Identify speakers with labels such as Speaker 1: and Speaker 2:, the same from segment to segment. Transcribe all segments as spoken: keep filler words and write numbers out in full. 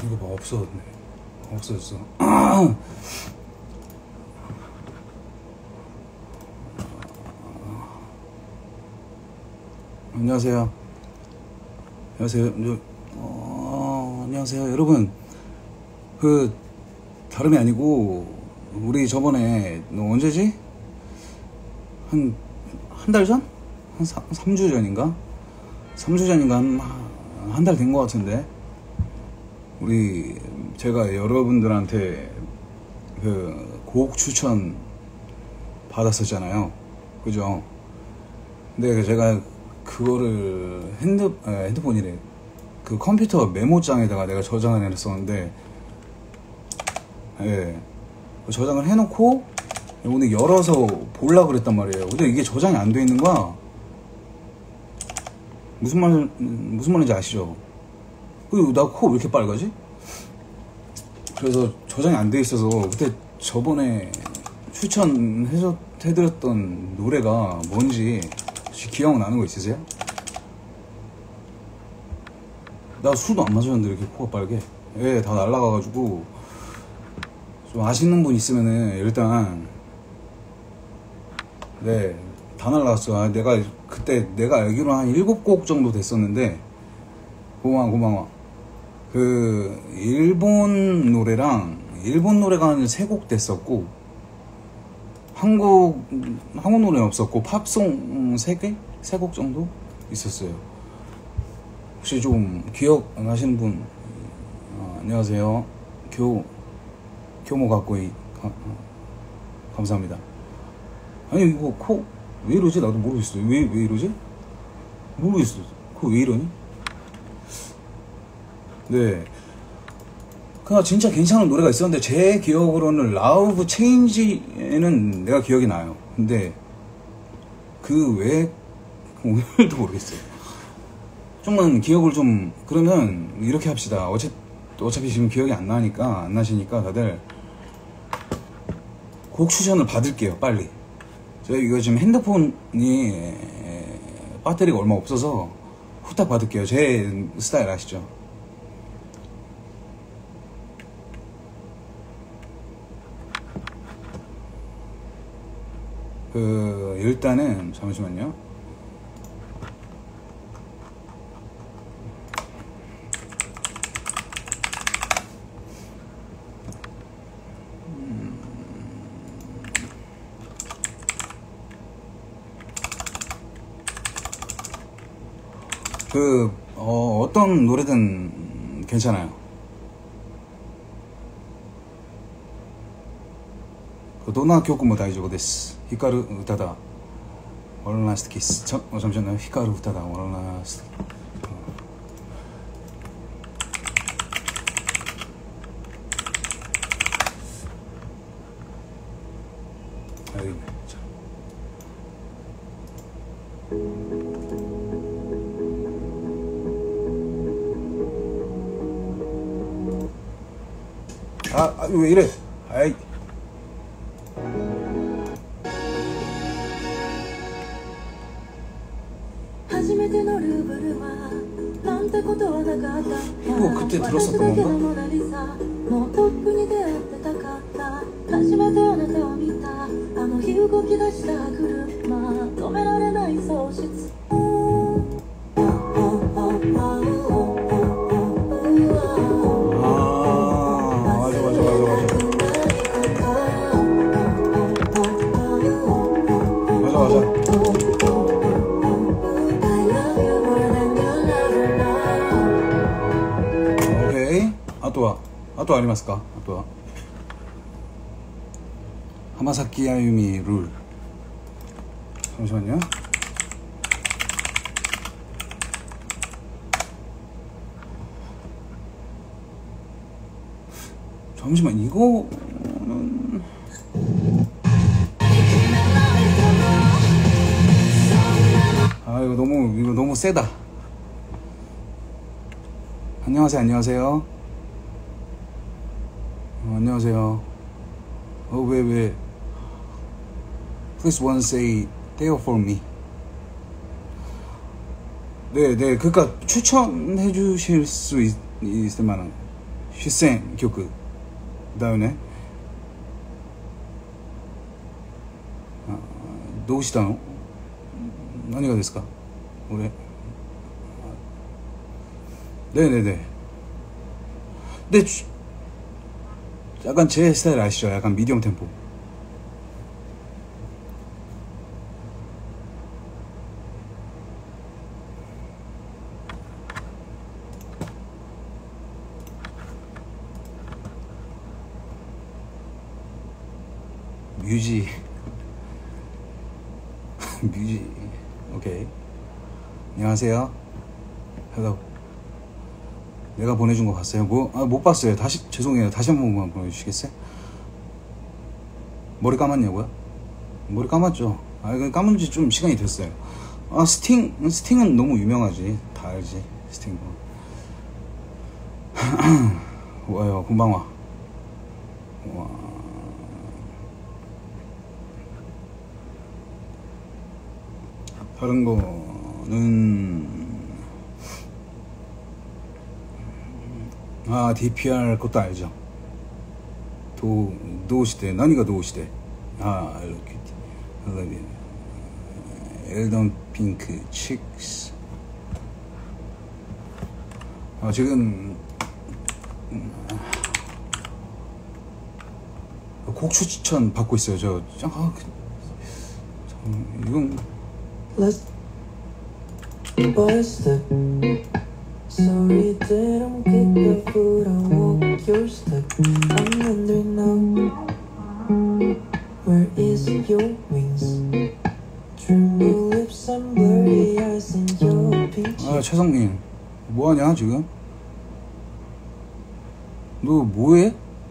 Speaker 1: 이거 봐, 없어졌네. 없어졌어. 안녕하세요. 안녕하세요. 저, 어, 안녕하세요. 여러분, 그 다름이 아니고 우리 저번에 너 언제지? 한 한 달 전? 한 삼 주 전인가? 삼 주 전인가? 한 한 달 된 것 같은데 우리 제가 여러분들한테 그 곡 추천 받았었잖아요. 그죠? 근데 제가 그거를 핸드, 아, 핸드폰이래. 그 컴퓨터 메모장에다가 내가 저장을 해놨었는데, 예. 저장을 해놓고, 오늘 열어서 보려고 그랬단 말이에요. 근데 이게 저장이 안 돼 있는 거야. 무슨 말, 무슨 말인지 아시죠? 그리고 나 코 왜 이렇게 빨가지? 그래서 저장이 안 돼 있어서, 그때 저번에 추천해드렸던 노래가 뭔지, 혹시 기억나는 거 있으세요? 나 술도 안 마셨는데 이렇게 코가 빨개. 예, 다 날라가가지고 좀 아시는 분 있으면은 일단 네, 다 날라갔어. 아, 내가 그때 내가 알기로 한 일곱 곡 정도 됐었는데 고마워 고마워. 그 일본 노래랑 일본 노래가 한 세 곡 됐었고 한국, 한국 노래는 없었고, 팝송 세 개? 세 곡 정도 있었어요. 혹시 좀 기억나시는 분, 어, 안녕하세요. 교, 교모 갖고이, 가, 어, 감사합니다. 아니, 이거 코, 왜 이러지? 나도 모르겠어. 왜, 왜 이러지? 모르겠어. 코 왜 이러니? 네. 그냥 진짜 괜찮은 노래가 있었는데 제 기억으로는 라우브 체인지는 내가 기억이 나요. 근데 그 외에 오늘도 모르겠어요. 좀만 기억을 좀 그러면 이렇게 합시다. 어차, 어차피 지금 기억이 안 나니까 안 나시니까 다들 곡 추천을 받을게요. 빨리. 저희 이거 지금 핸드폰이 배터리가 얼마 없어서 후딱 받을게요. 제 스타일 아시죠? 그 일단은 잠시만요. 음. 그 어, 어떤 노래든 괜찮아요.どんな曲も大丈夫です。光る歌だ。オールナイスキス。저 잠시만요.光る歌だ。オールナイス。はい。あ、あ、왜 이래? 아이. 이거 그때 들었었던 건가? 오케이. あとはあとはありますか？あとは浜崎あゆみルール。 잠시만요. 잠시만, 이거는 아 이거 너무 이거 너무 세다. 안녕하세요. 안녕하세요. 어, 안녕하세요. 어, 왜, 왜? Please one say there for me. 네, 네. 그니까 추천해 주실 수 있, 있을 만한 出演曲だよね。どうしたの？何がですか？俺。네네네. 근데 주- 약간 제 스타일 아시죠? 약간 미디엄 템포. 뮤지. 뮤지. 오케이. 안녕하세요. hello. 내가 보내준 거 봤어요? 뭐, 아, 못 봤어요. 다시, 죄송해요. 다시 한 번만 보내주시겠어요? 머리 감았냐고요? 머리 감았죠. 아, 이거 감은 지 좀 시간이 됐어요. 아, 스팅, 스팅은 너무 유명하지. 다 알지. 스팅. 와요, 금방와. 와. 다른 거는, 아, 디피알 그것도 알죠. 도, 도우시대.何が 도우시대? 아, 이렇게. 엘던 핑크, 칙스. 아, 지금, 곡 추천 받고 있어요. 저, 아, 참, 이건. Let's bust up. Sorry that I'm kicked up, but I walk your step. I'm wondering now, where is your wings? Tremble lips and blurry eyes and your peach. 아, 최성민, 뭐하냐 지금? 너 뭐해?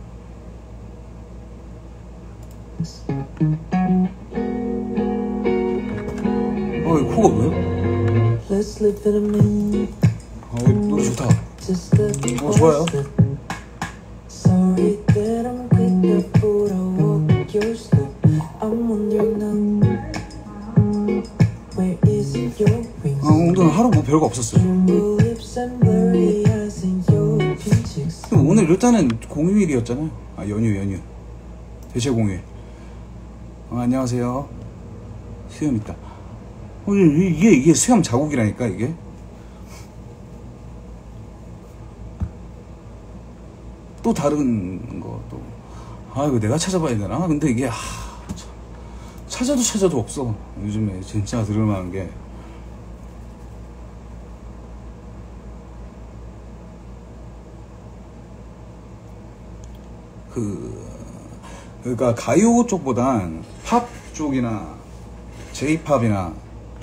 Speaker 1: 어, 이 코가 왜? Let's live in a minute. 아, 노래 좋다. 어, 좋아요. Sorry that I'm quick up, but I walk your step. I'm wondering now, where is your wings? 아, 오늘 하루 뭐 별거 없었어요. 오늘 일단은 공휴일이었잖아요. 아, 연휴 연휴 대체 공휴일. 어, 안녕하세요. 수염 있다. 어, 이게 이게 수염 자국이라니까 이게. 또 다른 거 또. 아, 이거 내가 찾아봐야 되나? 근데 이게 하, 참, 찾아도 찾아도 없어. 요즘에 진짜 들을만한 게. 그 그러니까 가요 쪽보단 팝 쪽이나 제이팝이나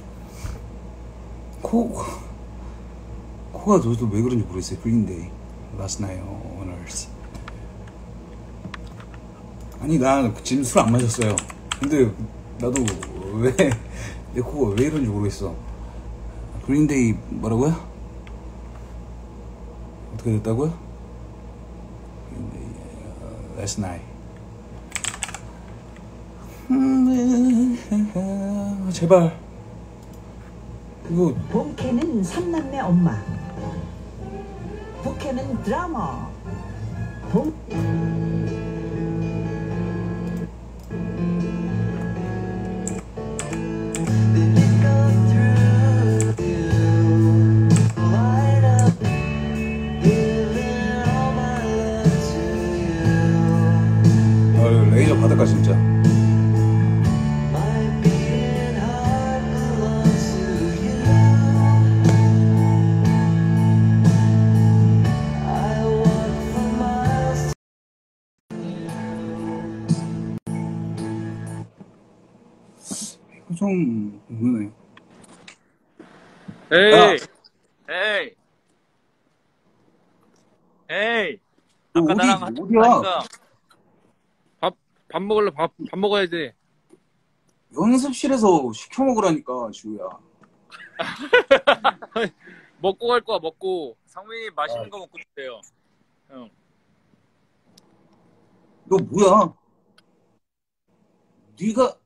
Speaker 1: 코 코가 도대체 왜 그런지 모르겠어요. 그린데이, Last Night on Earth. 아니 나 지금 술 안 마셨어요. 근데 나도 왜 내 코가 왜 이런지 모르겠어. 그린데이 뭐라고요? 어떻게 됐다고요? 그린데이 Last Night. 제발 이거.
Speaker 2: 본캐는 삼남매 엄마, 부캐는 드라마. 본...
Speaker 1: 아, 레이저 받을까 진짜. 좀 그러네.
Speaker 3: 에이, 에이, 에이.
Speaker 1: 너
Speaker 3: 아까
Speaker 1: 어디
Speaker 3: 나랑 같이
Speaker 1: 어디야?
Speaker 3: 하니까 밥, 밥 먹을래? 밥, 밥 먹어야지.
Speaker 1: 연습실에서 시켜 먹으라니까 지우야.
Speaker 3: 먹고 갈 거야, 먹고. 상민이 맛있는 거 먹고 싶대요. 형.
Speaker 1: 너 뭐야? 네가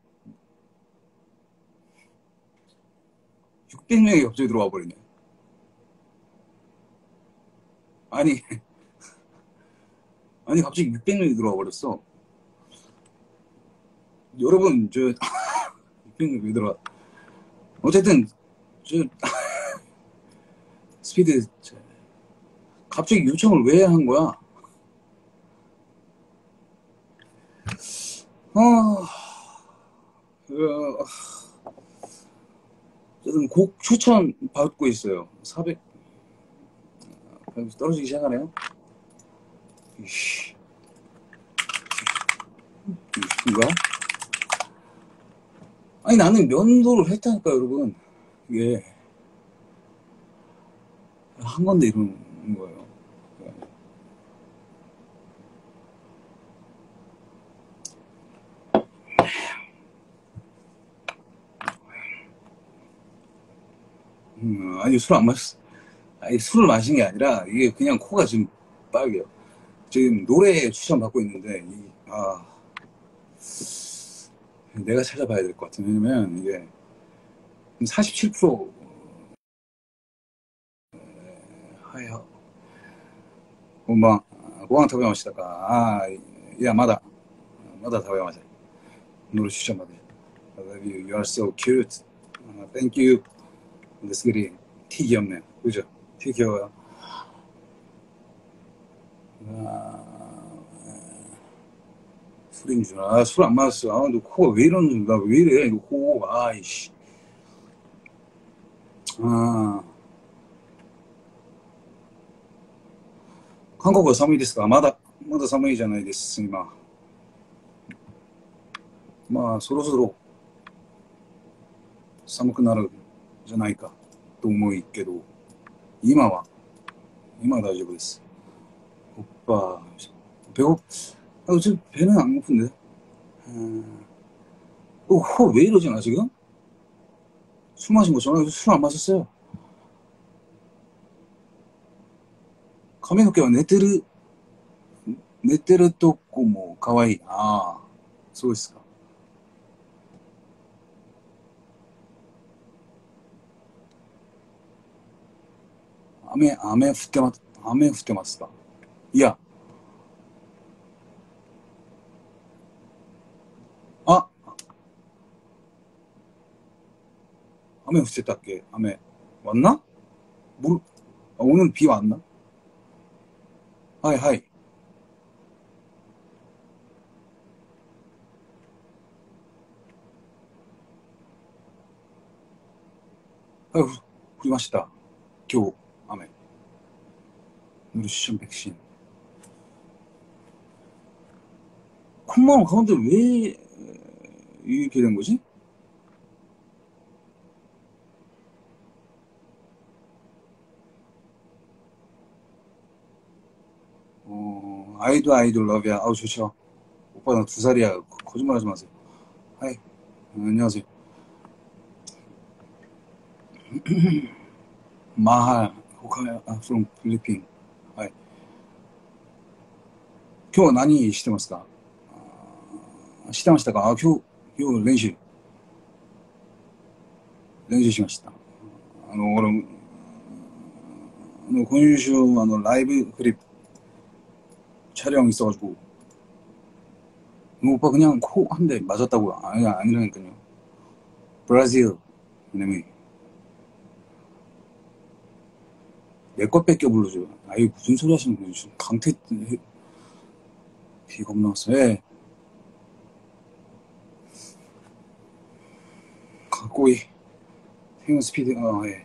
Speaker 1: 육백 명이 갑자기 들어와 버리네. 아니 아니 갑자기 육백 명이 들어와 버렸어. 여러분 저 육백 명 왜 들어와? 어쨌든 저 스피드 저, 갑자기 요청을 왜 한 거야? 어, 어, 어쨌든 곡 추천 받고 있어요. 사백 떨어지기 시작하네요. 이씨, 이거? 아니 나는 면도를 했다니까 여러분. 이게 한 건데 이러는 거예요. 음, 아니 술 안 마셨어. 아니 술을 마신 게 아니라 이게 그냥 코가 지금 빨개요. 지금 노래 추천 받고 있는데 이, 아 내가 찾아봐야 될 것 같아. 왜냐면 이게 사십칠 퍼센트 하여 고마 고항食べましたか? 아, 야, 마다 마다 食べました. 노래 추천 받으. I love you. You are so cute. Uh, thank you. 근데 스글이 티 귀엽네요. 그죠? 티 귀여워요. 아, 술인 줄. 아, 술 안 마셨어. 아, 너 코가 왜 이러는 거야? 왜 이래? 이거 코. 아이씨. 아. 한국어寒いですか? まだまだ寒いじゃないです、今。まあ、そろそろ寒くなるじゃないかと思うけど、今は、今は大丈夫です。 오빠, 배고, 아, 지금 배는 안 고픈데? 음, 어, 호, 왜 이러지, 나 지금? 술 마신 거 전화, 술 안 마셨어요.髪の毛は寝てる、寝てるとこも可愛い。ああ、そうですか。雨、雨降ってます、雨降ってますか? いや、아,雨降ってたっけ?雨왔나? 물, 아, 오늘 비 왔나? 하이 하이. 아유, 降りました。今日雨。누르시션 백신. 콧마음 가운데 왜 이렇게 된 거지? 어, 아이돌 아이돌 러브야. 아우 좋죠. 오빠 나 두 살이야. 거- 거짓말하지 마세요. 하이. 어, 안녕하세요. 마할 호카야 아, from 필리핀. 하이. 今日は何してますか? 아, してましたか? 아, 今日今日練習練習しました。あの俺あの今週あのライブ클립 촬영 있어가지고 오빠 그냥 코 한 대 맞았다고요. 아니 아니라니까요. 브라질 이놈이 내 것 뺏겨 부르죠. 아이 무슨 소리 하시는 거예요? 지금 강태 비 겁나 왔어. 예. 거의 생각 스피드 어 예.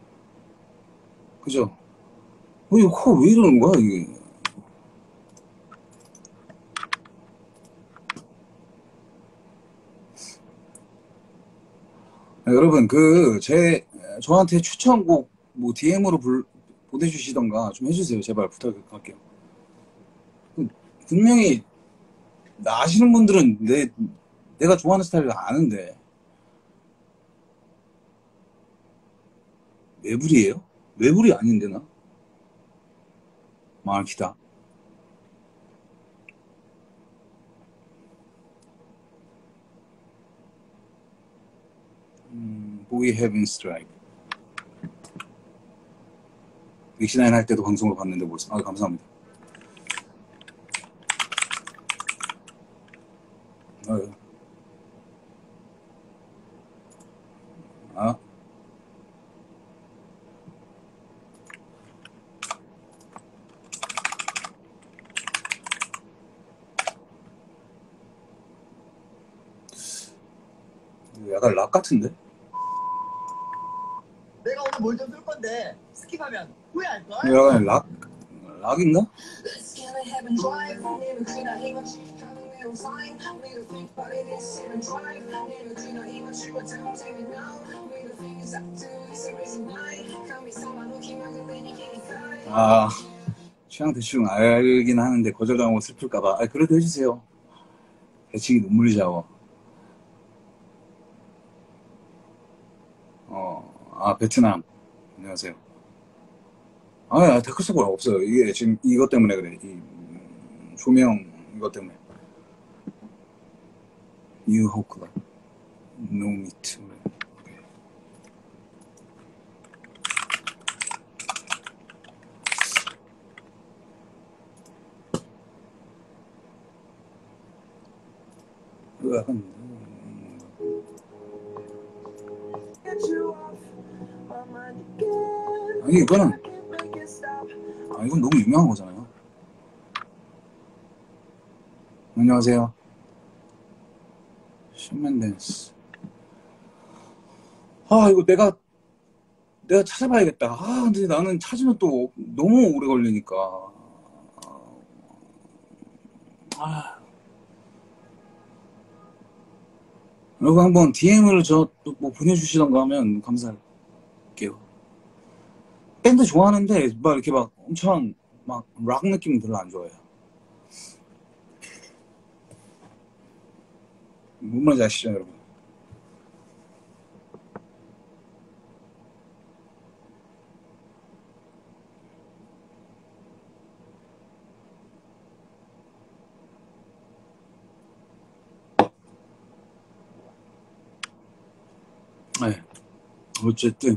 Speaker 1: 그죠? 어 이거 코 왜 이러는 거야 이게? 네, 여러분 그 제 저한테 추천곡 뭐 디엠으로 불, 보내주시던가 좀 해주세요. 제발 부탁할게요. 분명히 아시는 분들은 내 내가 좋아하는 스타일을 아는데 외불이에요? 외불이 아닌데 나? 마키다. 음, 보이 헤븐 스트라이크. 믹시나인 할 때도 방송을 봤는데 뭐, 아 감사합니다. 어, 아, 약간 락 같은데?
Speaker 4: 내가 오늘 뭘 좀 쏠 건데 스킵하면 후회할걸?
Speaker 1: 약간 락, 락인가? 아, 취향 대충 알긴 하는데 거절당하고 슬플까봐. 아, 그래도 해주세요. 대칭이 눈물이 자워. 어, 아, 베트남. 안녕하세요. 아, 야, 댓글 써볼 없어요. 이게 지금 이것 때문에 그래. 이 음, 조명 이것 때문에. 유호크가 노 미트. 이거 약간 음, 아니 이거는 아 이건 너무 유명한 거잖아요. 안녕하세요. 션맨댄스. 아 이거 내가 내가 찾아봐야겠다. 아 근데 나는 찾으면 또 너무 오래 걸리니까. 아 여러분 한번 디엠을 저 또 뭐 보내주시던가 하면 감사할게요. 밴드 좋아하는데 막 이렇게 막 엄청 막 락 느낌 별로 안 좋아해요. 뭔 말인지 아시죠 여러분? 네. 어쨌든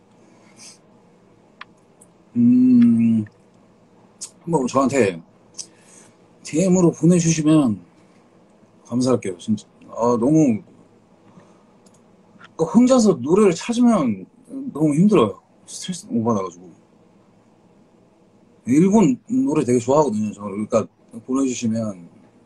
Speaker 1: 음 한번 저한테 디엠으로 보내주시면 감사할게요. 진짜 아 너무 혼자서 노래를 찾으면 너무 힘들어요. 스트레스 너무 받아가지고 일본 노래 되게 좋아하거든요. 저 그러니까 보내주시면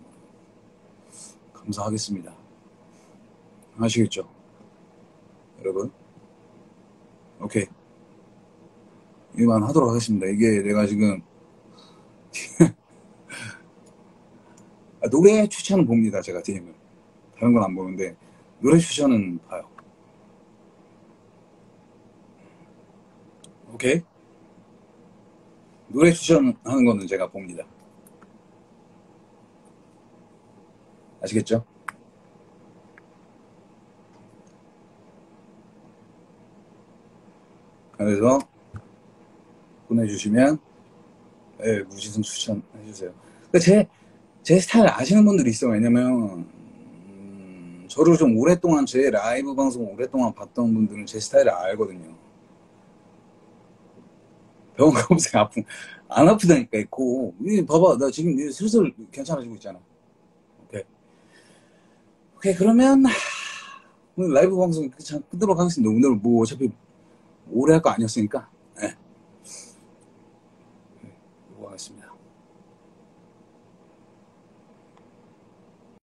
Speaker 1: 감사하겠습니다. 아시겠죠? 여러분 오케이 이만 하도록 하겠습니다. 이게 내가 지금 아, 노래 추천은 봅니다. 제가 디엠을 다른 건 안 보는데 노래 추천은 봐요. 오케이 노래 추천하는 거는 제가 봅니다. 아시겠죠? 그래서 보내주시면 네, 무지성 추천해주세요. 제, 제 스타일 아시는 분들이 있어요. 왜냐면 음, 저를 좀 오랫동안 제 라이브 방송 오랫동안 봤던 분들은 제 스타일을 알거든요. 병원 가보세요. 아픈 안 아프다니까 있고 봐봐 나 지금 슬슬 괜찮아지고 있잖아. 오케이 오케이 그러면 오늘 라이브 방송 끄도록 하겠습니다. 오늘 뭐 어차피 오래 할 거 아니었으니까